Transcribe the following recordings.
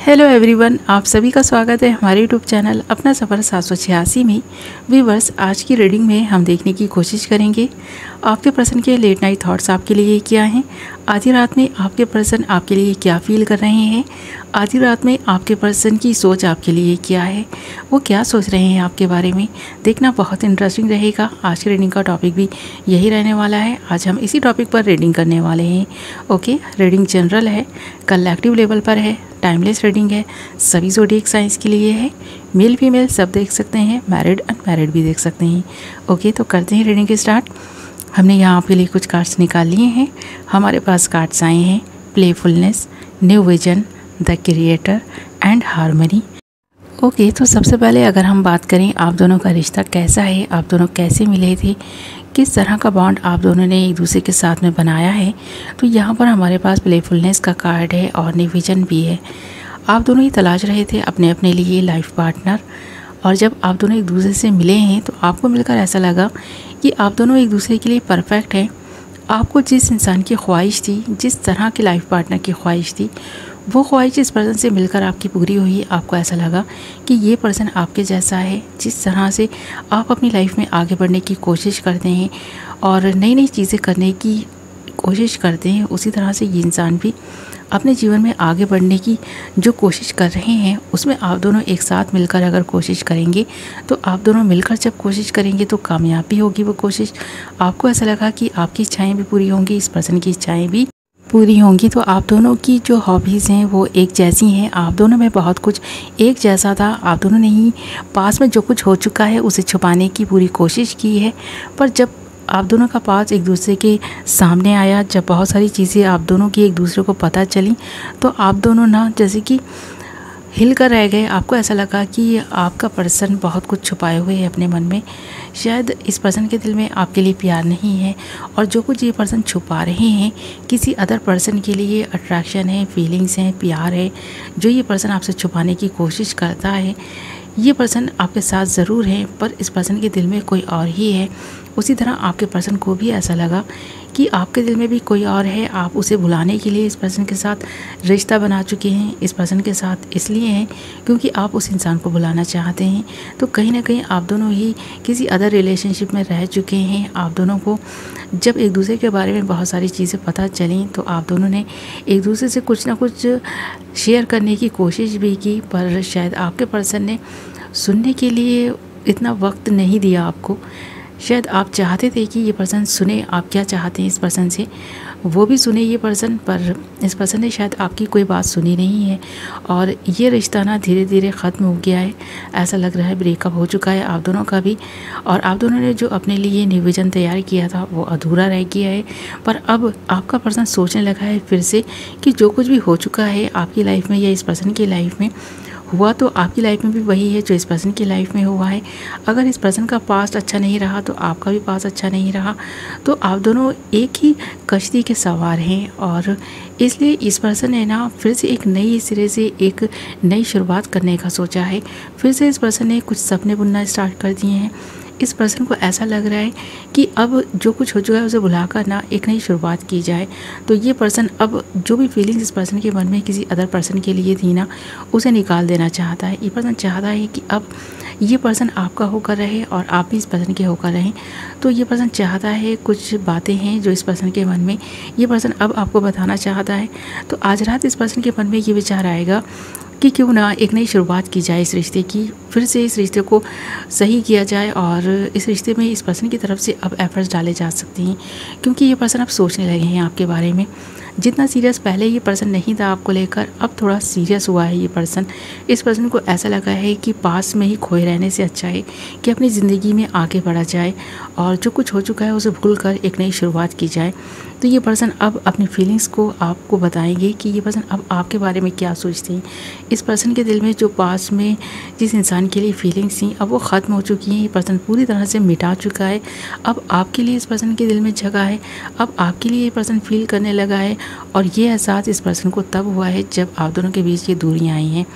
Hello everyone, आप सभी का स्वागत है हमारे यूट्यूब चैनल अपना सफ़र 786 में। व्यूअर्स, आज की रीडिंग में हम देखने की कोशिश करेंगे आपके पर्सन के लेट नाइट थॉट्स आपके लिए क्या हैं। आधी रात में आपके पर्सन आपके लिए क्या फील कर रहे हैं। आधी रात में आपके पर्सन की सोच आपके लिए क्या है, वो क्या सोच रहे हैं आपके बारे में, देखना बहुत इंटरेस्टिंग रहेगा। आज की रीडिंग का टॉपिक भी यही रहने वाला है। आज हम इसी टॉपिक पर रीडिंग करने वाले हैं। ओके, रीडिंग जनरल है, कलेक्टिव लेवल पर है, टाइमलेस रीडिंग है, सभी ज़ोडिएक साइंस के लिए है। मेल फीमेल सब देख सकते हैं, मैरिड अनमैरिड भी देख सकते हैं। ओके, तो करते हैं रीडिंग के स्टार्ट। हमने यहाँ आपके लिए कुछ कार्ड्स निकाल लिए हैं। हमारे पास कार्ड्स आए हैं playfulness, new vision, the creator and harmony. Okay, तो सबसे पहले अगर हम बात करें आप दोनों का रिश्ता कैसा है, आप दोनों कैसे मिले थे, किस तरह का बॉन्ड आप दोनों ने एक दूसरे के साथ में बनाया है, तो यहाँ पर हमारे पास प्लेफुलनेस का कार्ड है और न्यू विजन भी है। आप दोनों ही तलाश रहे थे अपने अपने लिए लाइफ पार्टनर, और जब आप दोनों एक दूसरे से मिले हैं तो आपको मिलकर ऐसा लगा कि आप दोनों एक दूसरे के लिए परफेक्ट हैं। आपको जिस इंसान की ख्वाहिश थी, जिस तरह की लाइफ पार्टनर की ख्वाहिश थी, वो ख्वाहिश इस पर्सन से मिलकर आपकी पूरी हुई। आपको ऐसा लगा कि ये पर्सन आपके जैसा है। जिस तरह से आप अपनी लाइफ में आगे बढ़ने की कोशिश करते हैं और नई नई चीज़ें करने की कोशिश करते हैं, उसी तरह से ये इंसान भी अपने जीवन में आगे बढ़ने की जो कोशिश कर रहे हैं, उसमें आप दोनों एक साथ मिलकर अगर कोशिश करेंगे तो आप दोनों मिलकर जब कोशिश करेंगे तो कामयाबी होगी वो कोशिश। आपको ऐसा लगा कि आपकी इच्छाएं भी पूरी होंगी, इस पर्सन की इच्छाएं भी पूरी होंगी। तो आप दोनों की जो हॉबीज़ हैं वो एक जैसी हैं। आप दोनों में बहुत कुछ एक जैसा था। आप दोनों ने ही पास में जो कुछ हो चुका है उसे छुपाने की पूरी कोशिश की है, पर जब आप दोनों का पास एक दूसरे के सामने आया, जब बहुत सारी चीज़ें आप दोनों की एक दूसरे को पता चली, तो आप दोनों ना जैसे कि हिल कर रह गए। आपको ऐसा लगा कि आपका पर्सन बहुत कुछ छुपाए हुए है अपने मन में। शायद इस पर्सन के दिल में आपके लिए प्यार नहीं है, और जो कुछ ये पर्सन छुपा रहे हैं किसी अदर पर्सन के लिए अट्रैक्शन है, फीलिंग्स हैं, प्यार है, जो ये पर्सन आपसे छुपाने की कोशिश करता है। ये पर्सन आपके साथ ज़रूर है, पर इस पर्सन के दिल में कोई और ही है। उसी तरह आपके पर्सन को भी ऐसा लगा कि आपके दिल में भी कोई और है। आप उसे भुलाने के लिए इस पर्सन के साथ रिश्ता बना चुके हैं। इस पर्सन के साथ इसलिए हैं क्योंकि आप उस इंसान को भुलाना चाहते हैं। तो कहीं ना कहीं आप दोनों ही किसी अदर रिलेशनशिप में रह चुके हैं। आप दोनों को जब एक दूसरे के बारे में बहुत सारी चीज़ें पता चली तो आप दोनों ने एक दूसरे से कुछ ना कुछ शेयर करने की कोशिश भी की, पर शायद आपके पर्सन ने सुनने के लिए इतना वक्त नहीं दिया आपको। शायद आप चाहते थे कि ये पर्सन सुने आप क्या चाहते हैं इस पर्सन से, वो भी सुने ये पर्सन, पर इस पर्सन ने शायद आपकी कोई बात सुनी नहीं है, और ये रिश्ता ना धीरे धीरे ख़त्म हो गया है। ऐसा लग रहा है ब्रेकअप हो चुका है आप दोनों का भी, और आप दोनों ने जो अपने लिए न्यू विजन तैयार किया था वो अधूरा रह गया है। पर अब आपका पर्सन सोचने लगा है फिर से कि जो कुछ भी हो चुका है आपकी लाइफ में या इस पर्सन की लाइफ में हुआ, तो आपकी लाइफ में भी वही है जो इस पर्सन की लाइफ में हुआ है। अगर इस पर्सन का पास्ट अच्छा नहीं रहा तो आपका भी पास्ट अच्छा नहीं रहा। तो आप दोनों एक ही कश्ती के सवार हैं, और इसलिए इस पर्सन ने ना फिर से एक नई सिरे से एक नई शुरुआत करने का सोचा है। फिर से इस पर्सन ने कुछ सपने बुनना स्टार्ट कर दिए हैं। इस पर्सन को ऐसा लग रहा है कि अब जो कुछ हो चुका है उसे भुलाकर ना एक नई शुरुआत की जाए। तो ये पर्सन अब जो भी फीलिंग्स इस पर्सन के मन में किसी अदर पर्सन के लिए थी ना, उसे निकाल देना चाहता है। ये पर्सन चाहता है कि अब ये पर्सन आपका होकर रहे और आप भी इस पर्सन के होकर रहें। तो ये पर्सन चाहता है, कुछ बातें हैं जो इस पर्सन के मन में ये पर्सन अब आपको बताना चाहता है। तो आज रात इस पर्सन के मन में ये विचार आएगा कि क्यों ना एक नई शुरुआत की जाए इस रिश्ते की, फिर से इस रिश्ते को सही किया जाए, और इस रिश्ते में इस पर्सन की तरफ से अब एफर्ट्स डाले जा सकते हैं, क्योंकि ये पर्सन अब सोचने लगे हैं आपके बारे में। जितना सीरियस पहले ये पर्सन नहीं था आपको लेकर, अब थोड़ा सीरियस हुआ है ये पर्सन। इस पर्सन को ऐसा लगा है कि पास में ही खोए रहने से अच्छा है कि अपनी ज़िंदगी में आगे बढ़ा जाए, और जो कुछ हो चुका है उसे भूल कर एक नई शुरुआत की जाए। तो ये पर्सन अब अपनी फीलिंग्स को आपको बताएंगे कि ये पर्सन अब आपके बारे में क्या सोचते हैं। इस पर्सन के दिल में जो पास में जिस इंसान के लिए फीलिंग्स थी अब वो ख़त्म हो चुकी हैं। ये पर्सन पूरी तरह से मिटा चुका है। अब आपके लिए इस पर्सन के दिल में जगह है। अब आपके लिए ये पर्सन फील करने लगा है, और ये एहसास इस पर्सन को तब हुआ है जब आप दोनों के बीच ये दूरियाँ आई हैं।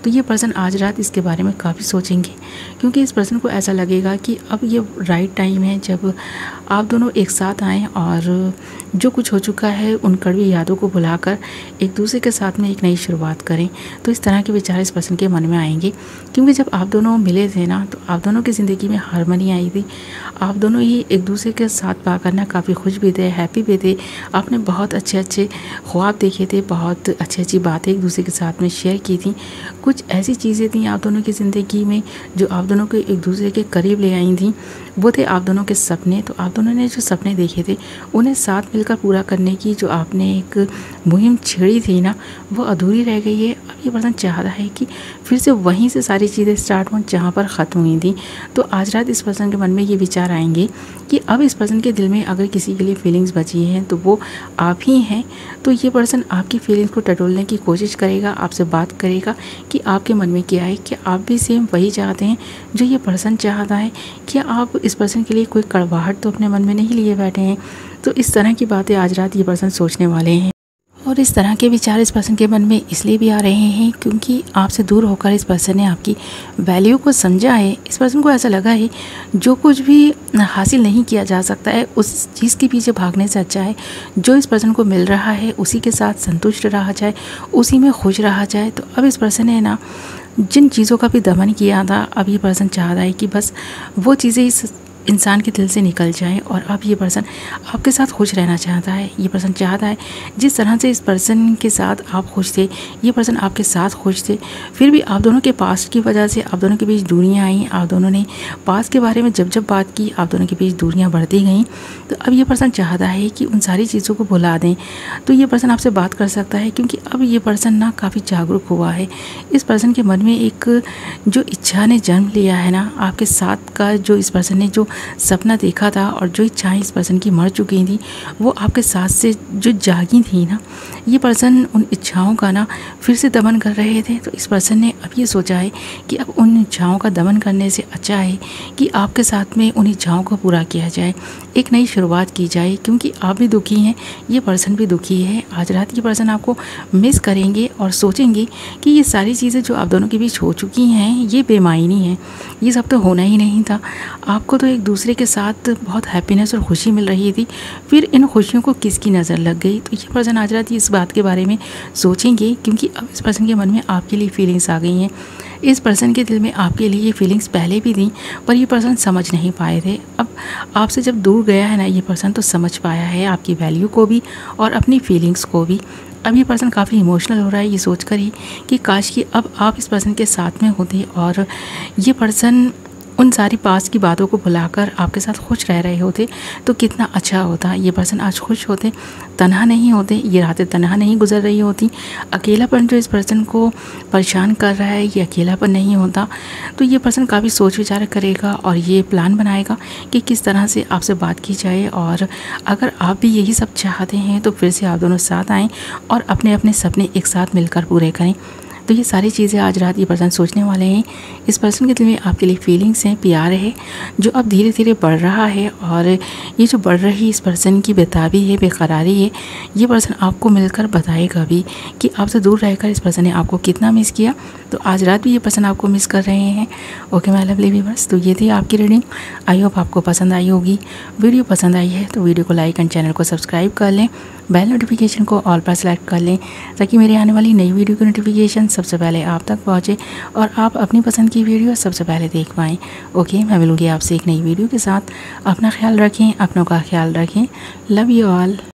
तो ये पर्सन आज रात इसके बारे में काफ़ी सोचेंगे, क्योंकि इस पर्सन को ऐसा लगेगा कि अब ये राइट टाइम है जब आप दोनों एक साथ आएँ और जो कुछ हो चुका है उन कड़वी यादों को भुलाकर एक दूसरे के साथ में एक नई शुरुआत करें। तो इस तरह के विचार इस पर्सन के मन में आएंगे, क्योंकि जब आप दोनों मिले थे ना, तो आप दोनों की ज़िंदगी में हारमोनी आई थी। आप दोनों ही एक दूसरे के साथ पाकर ना काफ़ी खुश भी थे, हैप्पी भी थे। आपने बहुत अच्छे अच्छे ख्वाब देखे थे, बहुत अच्छी अच्छी बातें एक दूसरे के साथ में शेयर की थी। कुछ ऐसी चीज़ें थी आप दोनों की ज़िंदगी में जो आप दोनों को एक दूसरे के करीब ले आई थी। वो थे आप दोनों के सपने। तो आप दोनों ने जो सपने देखे थे उन्हें साथ मिलकर पूरा करने की जो आपने एक मुहिम छेड़ी थी ना, वो अधूरी रह गई है। अब ये पर्सन चाह रहा है कि फिर से वहीं से सारी चीज़ें स्टार्ट हों जहाँ पर ख़त्म हुई थी। तो आज रात इस पर्सन के मन में ये विचार आएंगे कि अब इस पर्सन के दिल में अगर किसी के लिए फीलिंग्स बची हैं तो वो आप ही हैं। तो ये पर्सन आपकी फीलिंग्स को टटोलने की कोशिश करेगा, आपसे बात करेगा कि आपके मन में क्या है, क्या आप भी सेम वही चाहते हैं जो ये पर्सन चाहता है, क्या आप इस पर्सन के लिए कोई कड़वाहट तो अपने मन में नहीं लिए बैठे हैं। तो इस तरह की बातें आज रात ये पर्सन सोचने वाले हैं। और इस तरह के विचार इस पर्सन के मन में इसलिए भी आ रहे हैं क्योंकि आपसे दूर होकर इस पर्सन ने आपकी वैल्यू को समझा है। इस पर्सन को ऐसा लगा है जो कुछ भी हासिल नहीं किया जा सकता है उस चीज़ के पीछे भागने से अच्छा है जो इस पर्सन को मिल रहा है उसी के साथ संतुष्ट रहा जाए, उसी में खुश रहा जाए। तो अब इस पर्सन ने ना जिन चीज़ों का भी दमन किया था, अब ये पर्सन चाह रहा है कि बस वो चीज़ें इस इंसान के दिल से निकल जाए। और अब ये पर्सन आपके साथ खुश रहना चाहता है। ये पर्सन चाहता है जिस तरह से इस पर्सन के साथ आप खुश थे, ये पर्सन आपके साथ खुश थे। फिर भी आप दोनों के पास्ट की वजह से आप दोनों के बीच दूरियां आई। आप दोनों ने पास्ट के बारे में जब जब बात की, आप दोनों के बीच दूरियां बढ़ती गईं। तो अब ये पर्सन चाहता है कि उन सारी चीज़ों को भुला दें। तो ये पर्सन आपसे बात कर सकता है, क्योंकि अब ये पर्सन ना काफ़ी जागरूक हुआ है। इस पर्सन के मन में एक जो इच्छा ने जन्म लिया है ना, आपके साथ का जो इस पर्सन ने जो सपना देखा था और जो इच्छाएं इस पर्सन की मर चुकी थी, वो आपके साथ से जो जागी थी ना, ये पर्सन उन इच्छाओं का ना फिर से दमन कर रहे थे। तो इस पर्सन ने अब ये सोचा है कि अब उन इच्छाओं का दमन करने से अच्छा है कि आपके साथ में उन इच्छाओं को पूरा किया जाए, एक नई शुरुआत की जाए। क्योंकि आप भी दुखी हैं, ये पर्सन भी दुखी है। आज रात ये पर्सन आपको मिस करेंगे और सोचेंगे कि ये सारी चीज़ें जो आप दोनों के बीच हो चुकी हैं ये बेमायनी है, ये सब तो होना ही नहीं था। आपको तो एक दूसरे के साथ बहुत हैप्पीनेस और खुशी मिल रही थी, फिर इन खुशियों को किसकी नज़र लग गई। तो ये पर्सन आज रात इस बात के बारे में सोचेंगे, क्योंकि अब इस पर्सन के मन में आपके लिए फीलिंग्स आ गई हैं। इस पर्सन के दिल में आपके लिए ये फीलिंग्स पहले भी थी, पर ये पर्सन समझ नहीं पाए थे। अब आपसे जब दूर गया है ना ये पर्सन, तो समझ पाया है आपकी वैल्यू को भी और अपनी फीलिंग्स को भी। अब ये पर्सन काफ़ी इमोशनल हो रहा है ये सोचकर ही कि काश कि अब आप इस पर्सन के साथ में होते और ये पर्सन उन सारी पास की बातों को भुलाकर आपके साथ खुश रह रहे होते तो कितना अच्छा होता। ये पर्सन आज खुश होते, तन्हा नहीं होते, ये रातें तन्हा नहीं गुजर रही होती। अकेलापन जो इस पर्सन को परेशान कर रहा है, ये अकेलापन नहीं होता। तो ये पर्सन काफ़ी सोच विचार करेगा और ये प्लान बनाएगा कि किस तरह से आपसे बात की जाए। और अगर आप भी यही सब चाहते हैं तो फिर से आप दोनों साथ आएँ और अपने अपने सपने एक साथ मिलकर पूरे करें। तो ये सारी चीज़ें आज रात ये पर्सन सोचने वाले हैं। इस पर्सन के दिल में आपके लिए फीलिंग्स हैं, प्यार है जो अब धीरे धीरे बढ़ रहा है। और ये जो बढ़ रही इस पर्सन की बेताबी है, बेकरारी है, ये पर्सन आपको मिलकर बताएगा भी कि आपसे दूर रहकर इस पर्सन ने आपको कितना मिस किया। तो आज रात भी ये पर्सन आपको मिस कर रहे हैं। ओके माय लवली व्यूअर्स, तो ये थी आपकी रीडिंग। आई होप आपको पसंद आई होगी। वीडियो पसंद आई है तो वीडियो को लाइक एंड चैनल को सब्सक्राइब कर लें, बेल नोटिफिकेशन को ऑल पर सेलेक्ट कर लें ताकि मेरे आने वाली नई वीडियो की नोटिफिकेशन सबसे पहले आप तक पहुँचे और आप अपनी पसंद की वीडियो सबसे पहले देख पाएँ। ओके, मैं मिलूँगी आपसे एक नई वीडियो के साथ। अपना ख्याल रखें, अपनों का ख्याल रखें। Love you all.